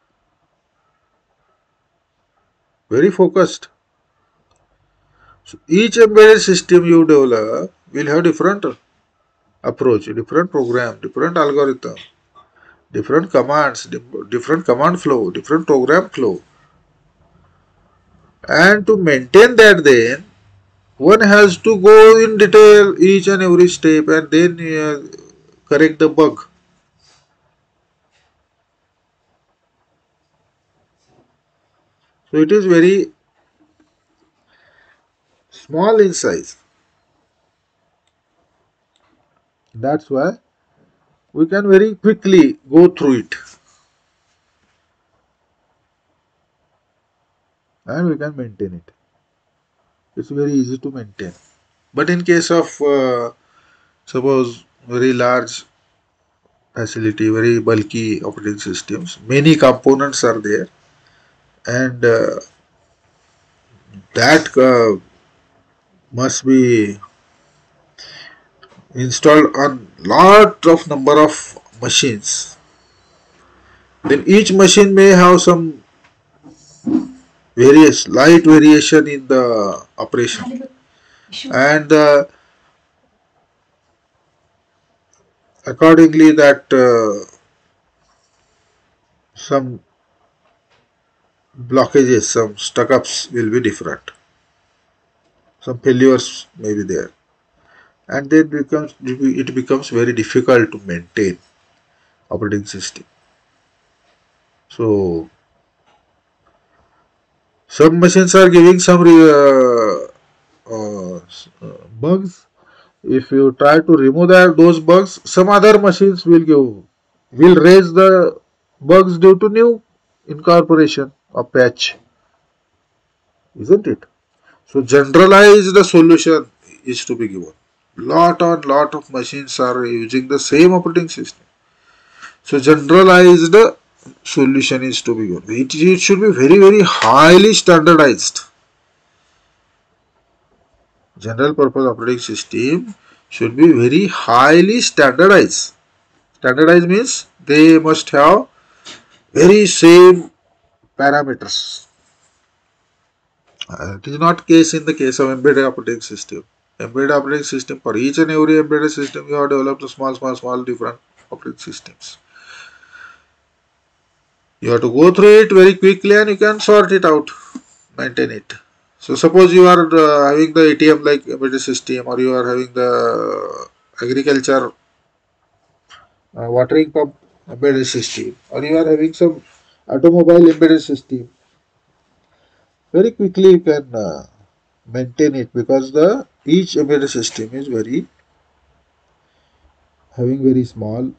very focused. So each embedded system you develop will have different approach, different program, different algorithm, different commands, different command flow, different program flow. And to maintain that, then one has to go in detail each and every step and then uh, correct the bug. So it is very small in size. That's why we can very quickly go through it and we can maintain it. It's very easy to maintain. But in case of uh, suppose very large facility, very bulky operating systems, many components are there, and uh, that uh, must be installed on lot of number of machines. Then each machine may have some various light variation in the operation, and uh, accordingly that uh, some blockages, some stuck-ups will be different. Some failures may be there. and then becomes it becomes very difficult to maintain operating system. So some machines are giving some uh, uh, bugs. If you try to remove that, those bugs, some other machines will give will raise the bugs due to new incorporation of patch, isn't it? So generalize the solution is to be given. Lot on lot of machines are using the same operating system. So generalized solution is to be given. It, it should be very very highly standardized. General purpose operating system should be very highly standardized. Standardized means they must have very same parameters. Uh, it is not case in the case of embedded operating system. Embedded operating system, for each and every embedded system you have developed small small small different operating systems. You have to go through it very quickly and you can sort it out, maintain it. So suppose you are uh, having the A T M like embedded system, or you are having the agriculture uh, watering pump embedded system, or you are having some automobile embedded system. Very quickly you can uh, maintain it, because the each embedded system is very having very small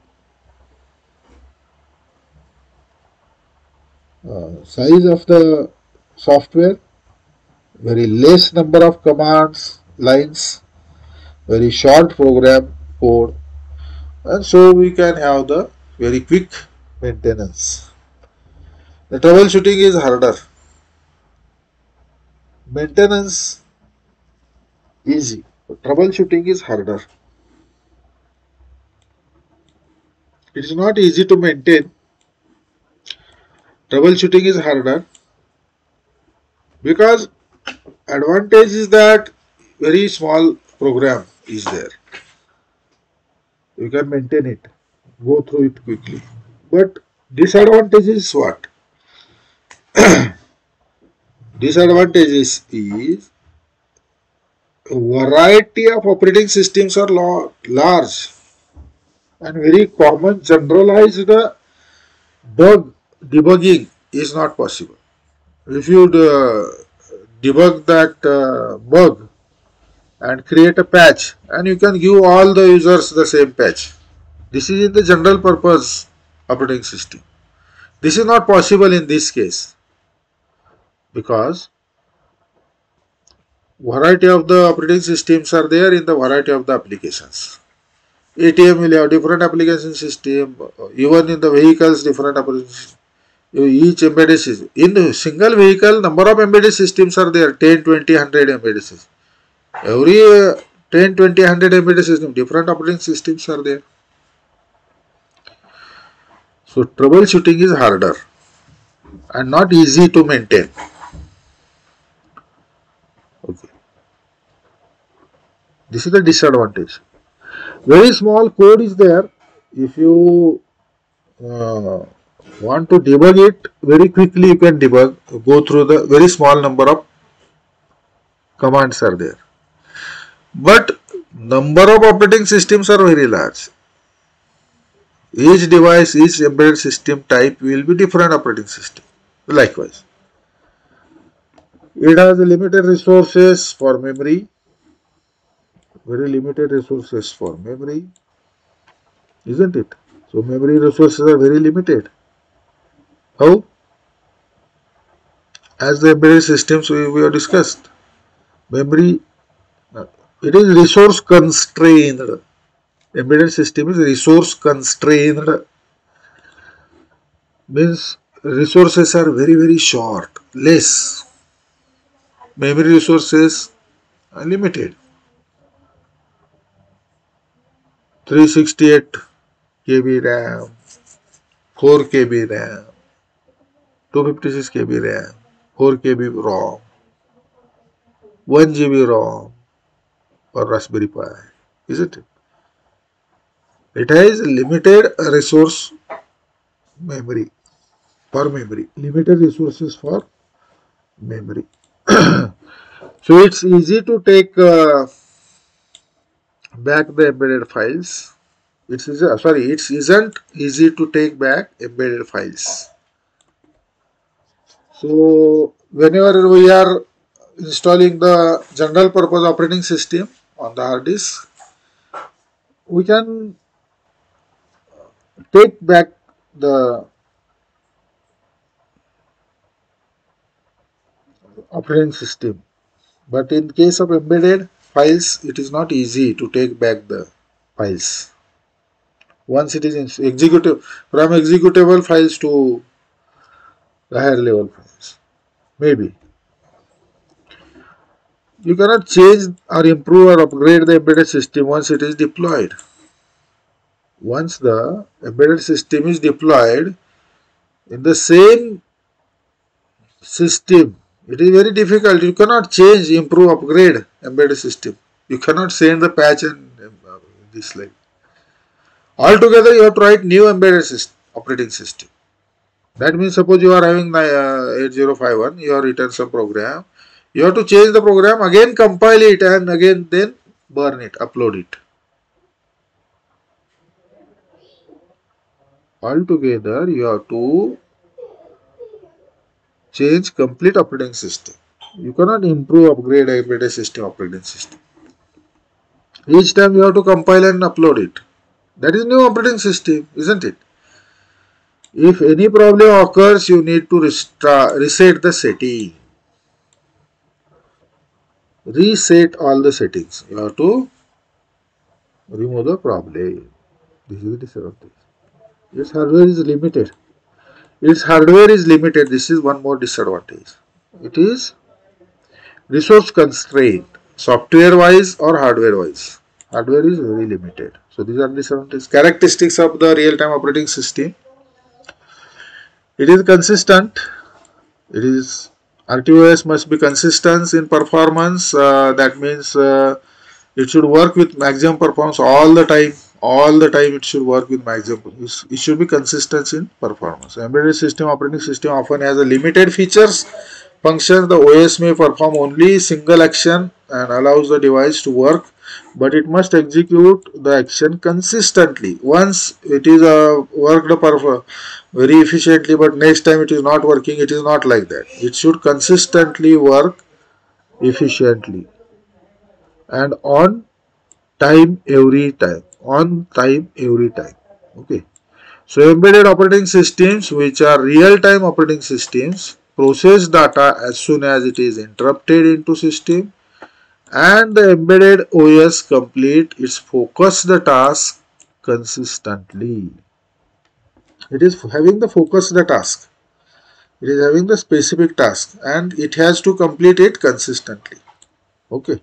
uh, size of the software, very less number of commands lines, very short program code, and so we can have the very quick maintenance. The troubleshooting is harder, maintenance easy, but troubleshooting is harder. It is not easy to maintain. Troubleshooting is harder, because advantage is that very small program is there. You can maintain it, go through it quickly. But disadvantage is what? Disadvantages is variety of operating systems are large and very common. Generalized bug debugging is not possible. If you uh, debug that uh, bug and create a patch, and you can give all the users the same patch. This is in the general purpose operating system. This is not possible in this case, because variety of the operating systems are there in the variety of the applications. A T M will have different application system, even in the vehicles different operating system. Each embedded system. In the single vehicle, number of embedded systems are there, ten, twenty, one hundred embedded systems. Every uh, ten, twenty, one hundred embedded system, different operating systems are there. So troubleshooting is harder and not easy to maintain. Okay. This is the disadvantage. Very small code is there. If you uh, want to debug it very quickly, you can debug, go through the very small number of commands are there. But number of operating systems are very large. Each device, each embedded system type will be different operating system. Likewise, it has limited resources for memory, very limited resources for memory, isn't it? So memory resources are very limited. How? As the embedded systems we, we have discussed, memory, it is resource constrained. Embedded system is resource constrained, means resources are very very short, less. Memory resources are limited. three sixty-eight K B RAM, four K B RAM, two fifty-six K B RAM, four K B ROM, one G B ROM or Raspberry Pi, isn't it? It has limited resource memory for memory, limited resources for memory. So it's easy to take uh, back the embedded files. It's easy, sorry, it isn't easy to take back embedded files. So whenever we are installing the general purpose operating system on the hard disk, we can take back the operating system. But in case of embedded files, it is not easy to take back the files. Once it is executable, from executable files to the higher level files, maybe. You cannot change or improve or upgrade the embedded system once it is deployed. Once the embedded system is deployed in the same system, it is very difficult. You cannot change, improve, upgrade embedded system. You cannot send the patch and uh, this like. Altogether, you have to write new embedded system, operating system. That means suppose you are having uh, eight zero five one, you have written some program. You have to change the program, again compile it and again then burn it, upload it. Altogether, you have to change complete operating system. You cannot improve, upgrade embedded system operating system. Each time you have to compile and upload it. That is new operating system, isn't it? If any problem occurs, you need to reset the setting. Reset all the settings. You have to remove the problem. This is the disadvantage. Its hardware is limited. Its hardware is limited. This is one more disadvantage. It is resource constrained, software wise or hardware wise. Hardware is very limited. So these are the disadvantages. Characteristics of the real-time operating system. It is consistent. It is R T O S must be consistent in performance. Uh, that means uh, it should work with maximum performance all the time. All the time it should work with maximum. It should be consistent in performance. Embedded system operating system often has a limited features. Functions. The O S may perform only single action and allows the device to work, but it must execute the action consistently. Once it is uh, worked very efficiently, but next time it is not working, it is not like that. It should consistently work efficiently and on time every time. On time every time. Okay. So embedded operating systems, which are real-time operating systems, process data as soon as it is interrupted into system, and the embedded O S complete its focused task consistently. It is having the focused task. It is having the specific task and it has to complete it consistently. Okay.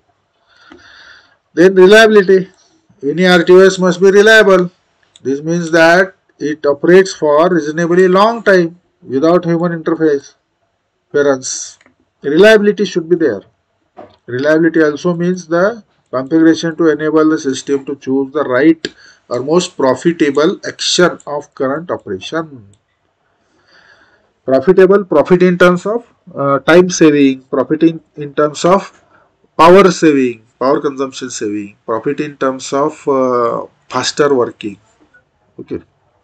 Then reliability. Any R T O S must be reliable. This means that it operates for reasonably long time without human interface. Reliability should be there. Reliability also means the configuration to enable the system to choose the right or most profitable action of current operation. Profitable, profit in terms of uh, time saving, profit in, in terms of power saving, power consumption saving, profit in terms of uh, faster working. Okay.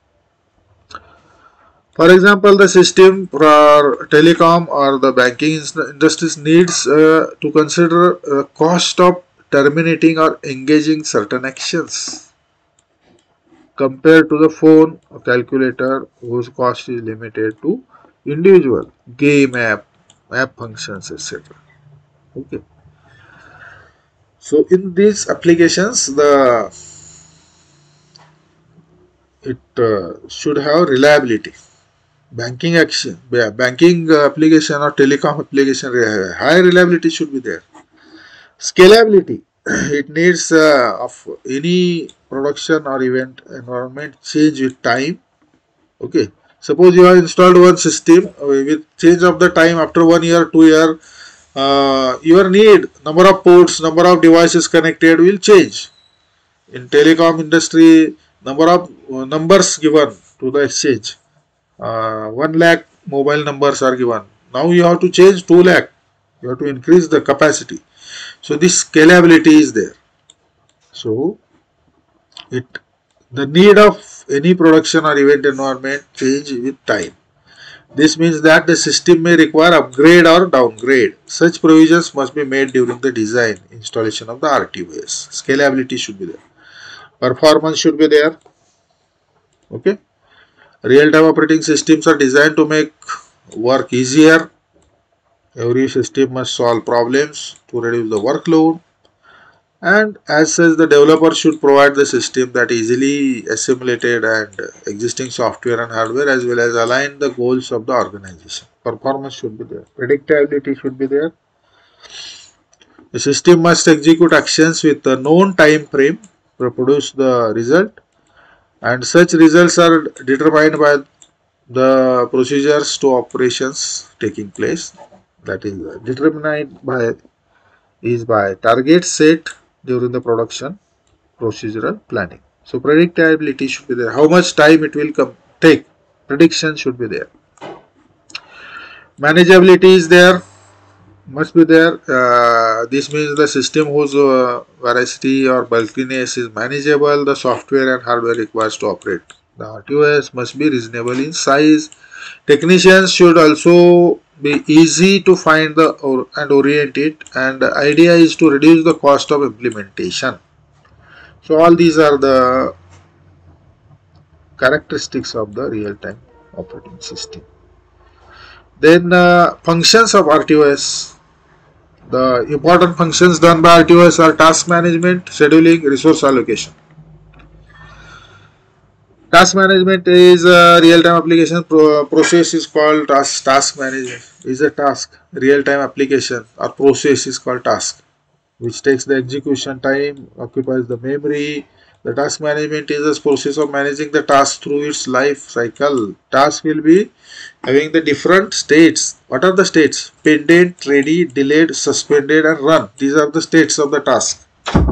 For example, the system for telecom or the banking industries needs uh, to consider uh, cost of terminating or engaging certain actions compared to the phone or calculator whose cost is limited to individual game app, app functions, et cetera. Okay. So in these applications, the it uh, should have reliability. Banking action, banking application or telecom application, high reliability should be there. Scalability, it needs uh, of any production or event environment change with time. Okay, suppose you have installed one system with change of the time after one year, two year, uh, your need, number of ports, number of devices connected will change. In telecom industry, number of uh, numbers given to the exchange. Uh, one lakh mobile numbers are given. Now you have to change two lakh. You have to increase the capacity. So this scalability is there. So It the need of any production or event environment change with time. This means that the system may require upgrade or downgrade. Such provisions must be made during the design, installation of the R T O S. Scalability should be there. Performance should be there. Okay. Real-time operating systems are designed to make work easier. Every system must solve problems to reduce the workload. And as such, the developer should provide the system that easily assimilated and existing software and hardware, as well as align the goals of the organization. Performance should be there. Predictability should be there. The system must execute actions with a known time frame to produce the result, and such results are determined by the procedures to operations taking place. That is determined by is by target set during the production procedural planning. So predictability should be there. How much time it will come take? Prediction should be there. Manageability is there. Must be there. Uh, this means the system whose uh, veracity or bulkiness is manageable, the software and hardware requires to operate. The R T O S must be reasonable in size. Technicians should also be easy to find the or, and orient it, and the idea is to reduce the cost of implementation. So all these are the characteristics of the real-time operating system. Then uh, functions of R T O S. The important functions done by R T O S are task management, scheduling, resource allocation. Task management is a real-time application pro process is called task. Task management is a task. Real-time application or process is called task, which takes the execution time, occupies the memory. The task management is a process of managing the task through its life cycle. Task will be having the different states. What are the states? Pending, ready, delayed, suspended and run. These are the states of the task.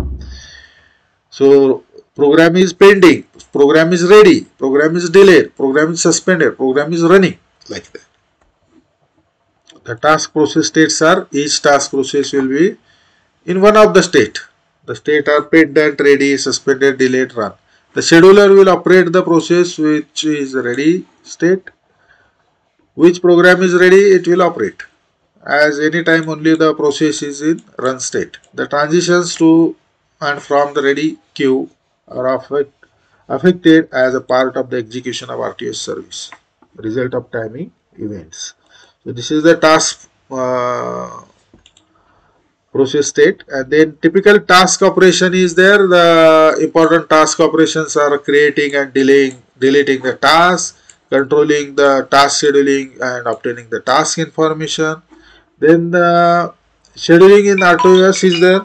So program is pending, program is ready, program is delayed, program is suspended, program is running, like that. The task process states are, each task process will be in one of the state. The state are pending, ready, suspended, delayed, run. The scheduler will operate the process which is ready state. Which program is ready, it will operate. As any time only the process is in run state. The transitions to and from the ready queue are affect, affected as a part of the execution of R T O S service. Result of timing events. So this is the task uh, process state, and then typical task operation is there. The important task operations are creating and delaying, deleting the task, controlling the task scheduling and obtaining the task information. Then the scheduling in R T O S is there.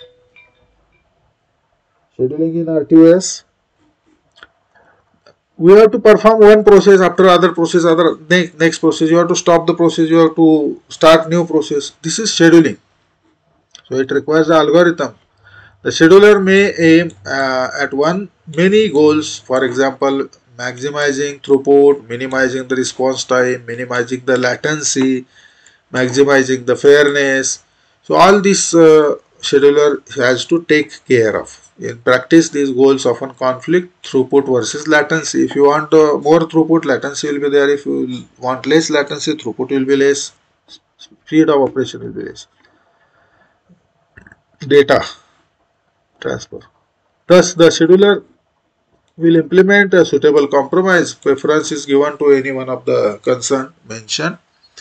Scheduling in R T O S. We have to perform one process after other process, other next, next process. You have to stop the process, you have to start new process. This is scheduling. So it requires the algorithm. The scheduler may aim uh, at one many goals, for example, maximizing throughput, minimizing the response time, minimizing the latency, maximizing the fairness. So all this uh, scheduler has to take care of. In practice, these goals often conflict: throughput versus latency. If you want uh, more throughput, latency will be there. If you want less latency, throughput will be less. Speed of operation will be less. Data transfer. Thus, the scheduler will implement a suitable compromise. Preference is given to any one of the concerned mentioned.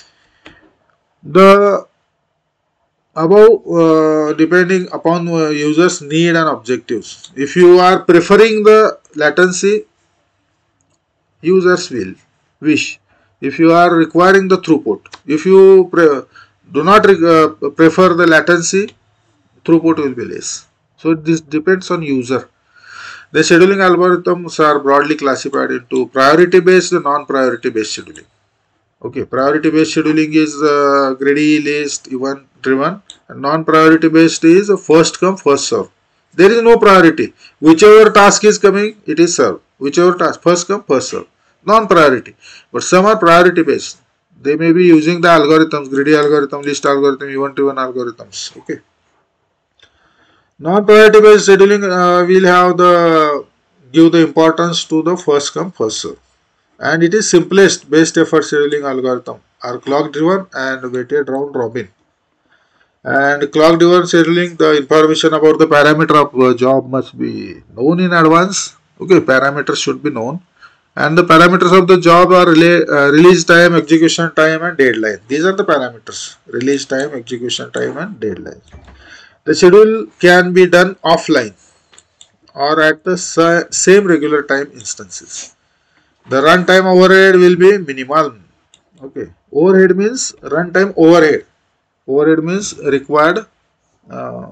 The above uh, depending upon uh, users' need and objectives. If you are preferring the latency, users will wish. If you are requiring the throughput, if you pre do not uh, prefer the latency, throughput will be less. So this depends on user. The scheduling algorithms are broadly classified into priority based and non-priority based scheduling. Okay, priority based scheduling is uh, greedy list event driven, and non-priority based is first come first serve. There is no priority. Whichever task is coming, it is served. Whichever task, first come first serve. Non-priority, but some are priority based. They may be using the algorithms, greedy algorithm, list algorithm, event driven algorithms. Okay. Non-priority based scheduling uh, will have the give the importance to the first come first serve. And it is simplest best effort scheduling algorithm are clock driven and weighted round robin. And clock driven scheduling, the information about the parameter of uh, job must be known in advance. Okay, parameters should be known, and the parameters of the job are relay, uh, release time, execution time and deadline. These are the parameters: release time, execution time and deadline. The schedule can be done offline or at the same regular time instances. The runtime overhead will be minimal. Okay, overhead means runtime overhead. Overhead means required uh,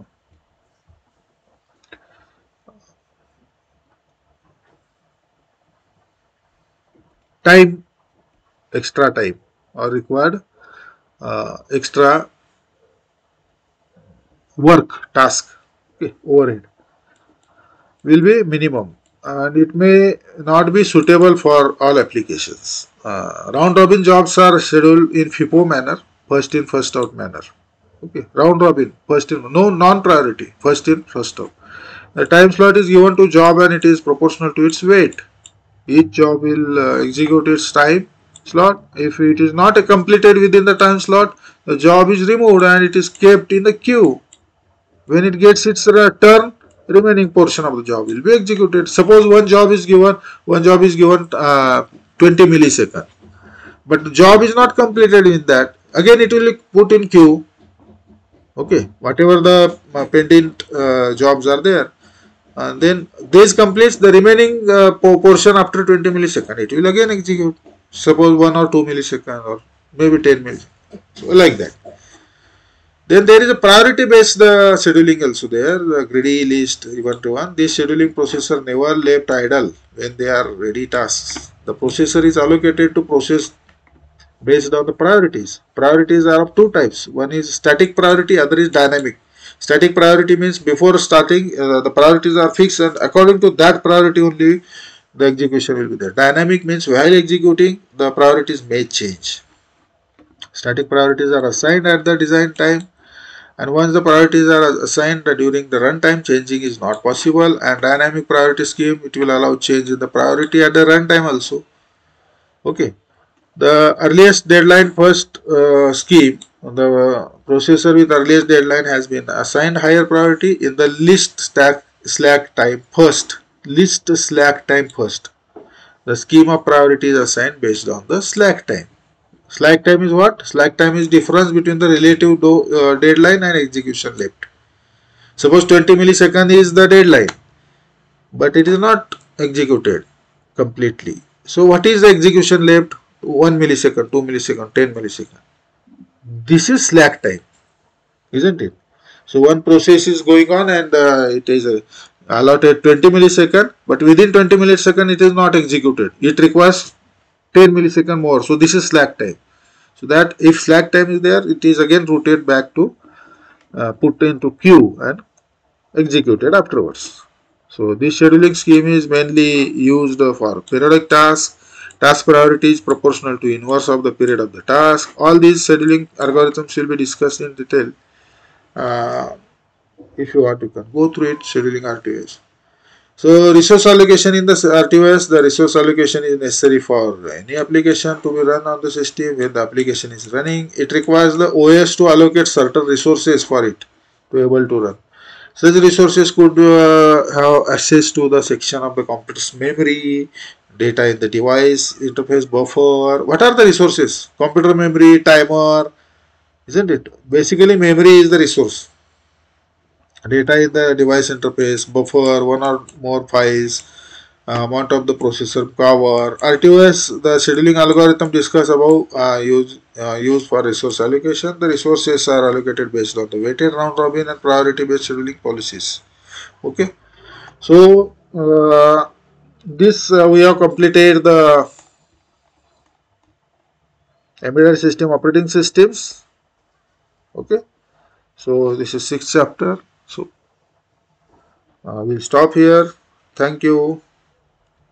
time, extra time, or required uh, extra work task. Okay, overhead will be minimum, and it may not be suitable for all applications. Uh, round robin jobs are scheduled in FIFO manner, first in first out manner. Okay, round robin, first in, no non-priority, first in first out. The time slot is given to job and it is proportional to its weight. Each job will uh, execute its time slot. If it is not completed within the time slot, the job is removed and it is kept in the queue. When it gets its turn, remaining portion of the job will be executed. Suppose one job is given, one job is given uh, twenty milliseconds, but the job is not completed in that. Again, it will be put in queue. Okay, whatever the uh, pending uh, jobs are there, and then this completes the remaining uh, portion after twenty milliseconds. It will again execute. Suppose one or two milliseconds or maybe ten milliseconds. So like that. Then there is a priority based uh, scheduling also there, the greedy list one to one. This scheduling processor never left idle when they are ready tasks. The processor is allocated to process based on the priorities. Priorities are of two types. One is static priority, other is dynamic. Static priority means before starting uh, the priorities are fixed and according to that priority only the execution will be there. Dynamic means while executing the priorities may change. Static priorities are assigned at the design time, and once the priorities are assigned during the runtime, changing is not possible. And dynamic priority scheme, it will allow change in the priority at the runtime also. Okay. The earliest deadline first uh, scheme, the processor with earliest deadline has been assigned higher priority in the least stack slack time first. Least slack time first. The scheme of priority is assigned based on the slack time. Slack time is what? Slack time is difference between the relative do, uh, deadline and execution left. Suppose twenty milliseconds is the deadline, but it is not executed completely. So what is the execution left? one millisecond, two millisecond, ten millisecond. This is slack time, isn't it? So one process is going on and uh, it is uh, allotted twenty millisecond, but within twenty millisecond it is not executed. It requires ten millisecond more. So this is slack time. So that if slack time is there, it is again routed back to uh, put into queue and executed afterwards. So this scheduling scheme is mainly used for periodic tasks. Task priority is proportional to inverse of the period of the task. All these scheduling algorithms will be discussed in detail. Uh, if you want, you can go through it, scheduling R T O S. So resource allocation in the R T O S, the resource allocation is necessary for any application to be run on the system. When the application is running, it requires the O S to allocate certain resources for it to be able to run. Such resources could uh, have access to the section of the computer's memory, data in the device, interface buffer. What are the resources? Computer memory, timer, isn't it? Basically, memory is the resource. Data in the device interface, buffer, one or more files, uh, amount of the processor power. R T O S, the scheduling algorithm discussed above, uh, use, uh, used for resource allocation. The resources are allocated based on the weighted round robin and priority based scheduling policies. Okay. So, uh, this uh, we have completed the embedded system operating systems. Okay, so this is sixth chapter. So uh, we'll stop here. Thank you.